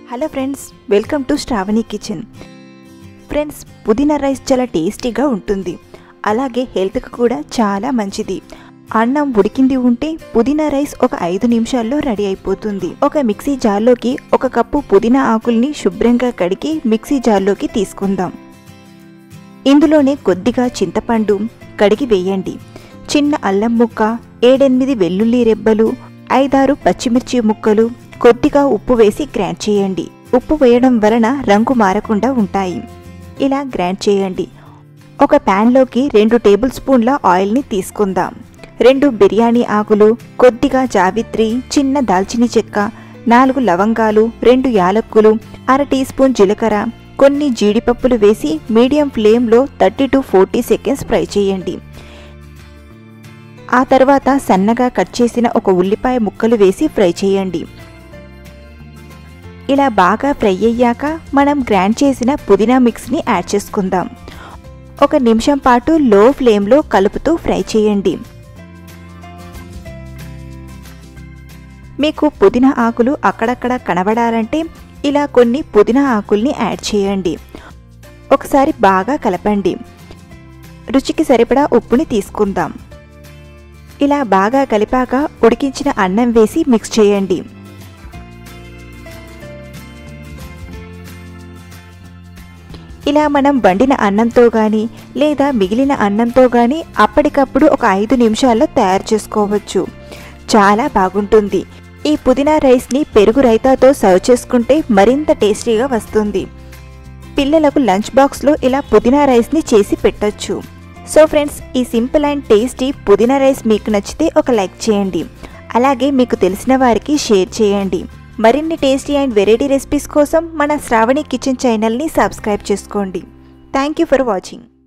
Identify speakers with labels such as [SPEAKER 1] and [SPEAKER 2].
[SPEAKER 1] Hello friends, welcome to Shravani kitchen. Friends, పుదీనా rice చాలా టేస్టీగా ఉంటుంది. అలాగే హెల్త్కి కూడా చాలా మంచిది. అన్నం ఉడికింది ఉంటే పుదీనా రైస్ ఒక 5 నిమిషాల్లో రెడీ అయిపోతుంది. ఒక మిక్సీ జార్లోకి 1 కప్పు పుదీనా ఆకుల్ని శుభ్రంగా కడిగి మిక్సీ జార్లోకి తీసుకుందాం. ఇందులోనే కొద్దిగా చింతపండు కడిగి వేయండి. చిన్న అల్లం ముక్క, 7-8 వెల్లుల్లి రెబ్బలు, 5-6 పచ్చిమిర్చి ముక్కలు, కొద్దిగా ఉప్పు వేసి గ్రైండ్ చేయండి. ఉప్పు వేయడం వలన రంగు మారకుండా ఉంటాయి. ఇలా గ్రైండ్ చేయండి. ఒక ప్యాన్లోకి 2 టేబుల్ స్పూన్ల ఆయిల్ని తీసుకుందాం. 2 బిర్యానీ ఆకులు, కొద్దిగా జావిత్రి, చిన్న దాల్చిని చెక్క, 4 లవంగాలు, 2 యాలక్కులు, 1/2 టీ స్పూన్ జీలకర్ర, కొన్ని జీడిపప్పులు వేసి మీడియం ఫ్లేమ్లో 30 to 40 సెకండ్స్ ఫ్రై చేయండి. ఆ తర్వాత సన్నగా కట్ చేసిన ఒక ఉల్లిపాయ ముక్కలు వేసి ఫ్రై చేయండి. ఇలా బాగా ఫ్రై అయ్యాక మనం గ్రైండ్ చేసిన పుదీనా మిక్స్ని యాడ్ చేసుకుందాం. 1 నిమిషం పాటు లో ఫ్లేమ్లో కలుపుతూ ఫ్రై చేయండి. మీకు పుదీనా ఆకులు అక్కడక్కడ కనబడాలంటే ఇలా కొన్ని పుదీనా ఆకుల్ని యాడ్ చేయండి. ఒకసారి బాగా కలపండి. రుచికి సరిపడా ఉప్పుని తీసుకుందాం. ఇలా బాగా కలిపాక ఉడికించిన అన్నం వేసి మిక్స్ చేయండి. ఇలా మనం వండిన అన్నంతో కానీ లేదా మిగిలిన అన్నంతో కానీ అప్పటికప్పుడు ఒక 5 నిమిషాల్లో తయారు చేసుకోవచ్చు. చాలా బాగుంటుంది. ఈ పుదీనా రైస్ని పెరుగు రైతాతో సర్వ్ చేసుకుంటే మరింత టేస్టీగా వస్తుంది. పిల్లలకు లంచ్ బాక్స్లో ఇలా పుదీనా రైస్ని చేసి పెట్టొచ్చు. సో ఫ్రెండ్స్, ఈ సింపుల్ అండ్ టేస్టీ పుదీనా రైస్ మీకు నచ్చితే ఒక లైక్ చేయండి. అలాగే మీకు తెలిసిన వారికి షేర్ చేయండి. మరిన్ని టేస్టీ అండ్ వెరైటీ రెసిపీస్ కోసం మన శ్రావణి కిచెన్ ఛానల్ని సబ్స్క్రైబ్ చేసుకోండి. Thank you for watching.